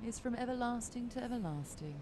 is from everlasting to everlasting.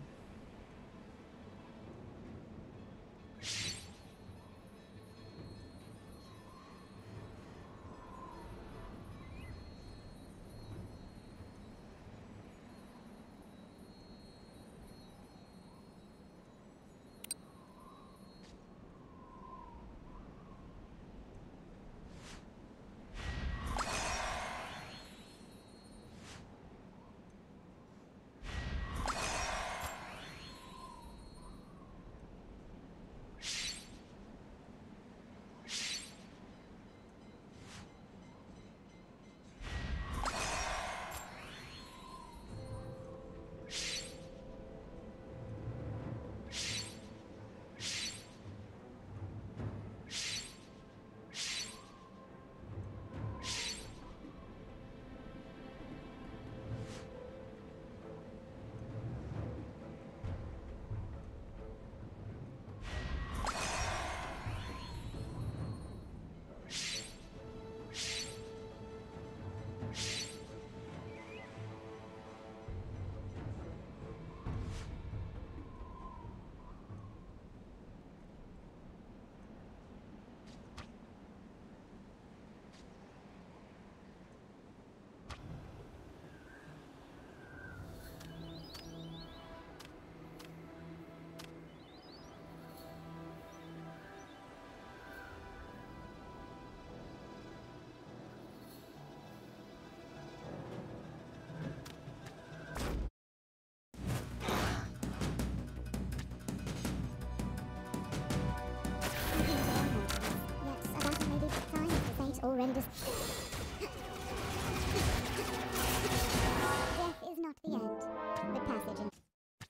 Already death is not the end. The passage in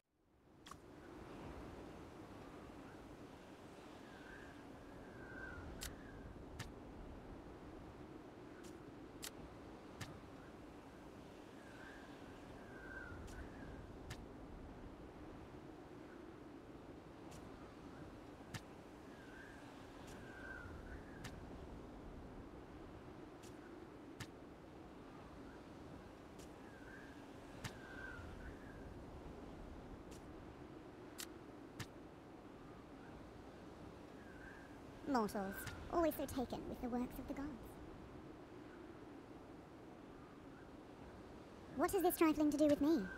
mortals, always so taken with the works of the gods. What has this trifling to do with me?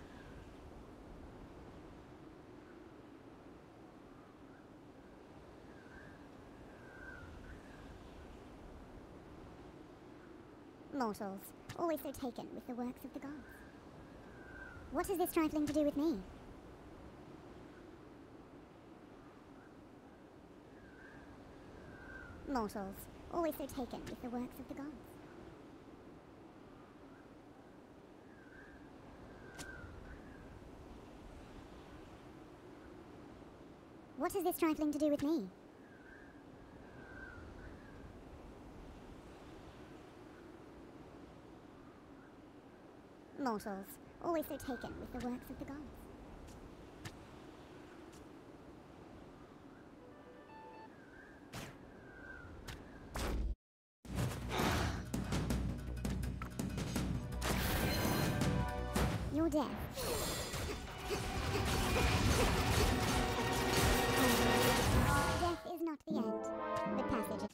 Mortals, always so taken with the works of the gods. What has this trifling to do with me? Mortals, always so taken with the works of the gods. What has this trifling to do with me? Mortals, always so taken with the works of the gods. Your death. Death is not the end. The passage.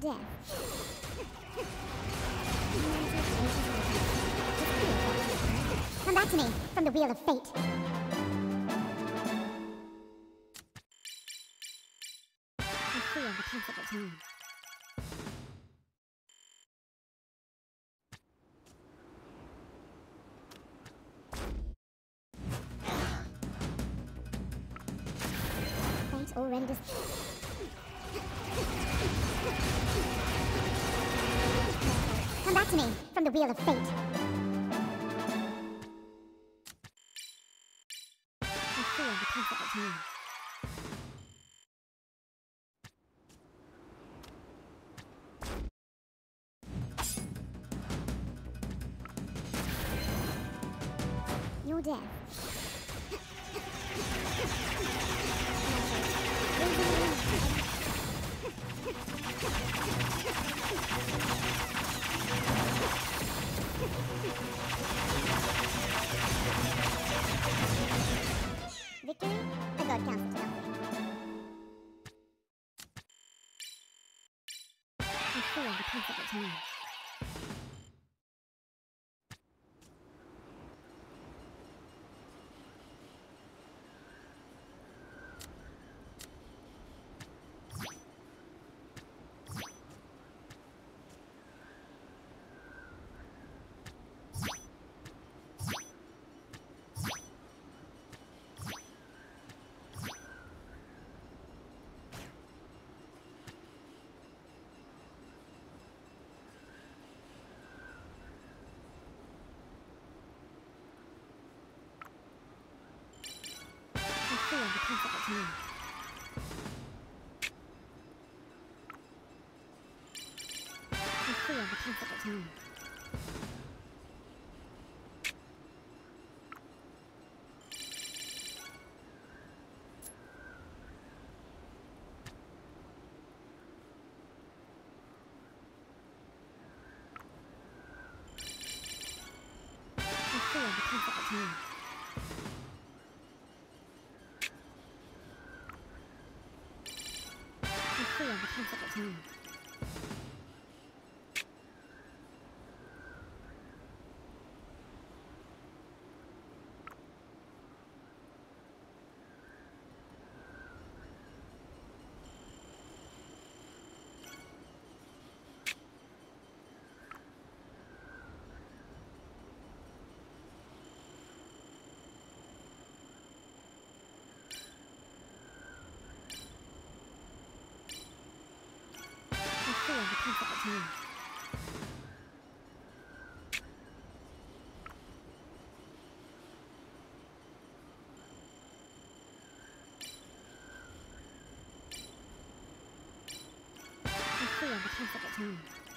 death. Come back to me from the wheel of fate. I feel the passage of time. Fate already does. Come back to me from the wheel of fate. I feel the passage of time. Your death. Victory? A god counts it to nothing. I feel the passage of time. I feel the passage of time. I feel the passage of time. I feel the passage of time. I feel the passage of time. I feel the passage of time. I feel the passage of time.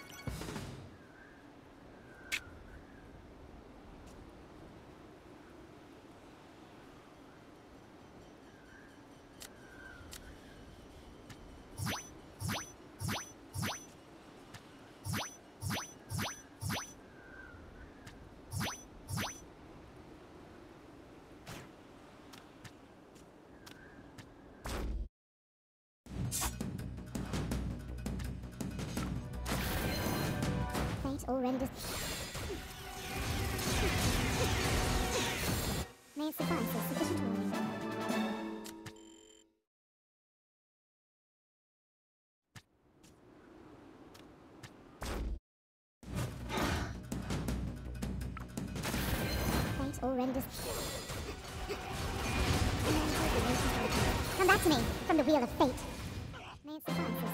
Fate already does. May it suffice as sufficient warning. Fate already does. Come back to me from the wheel of fate. May it suffice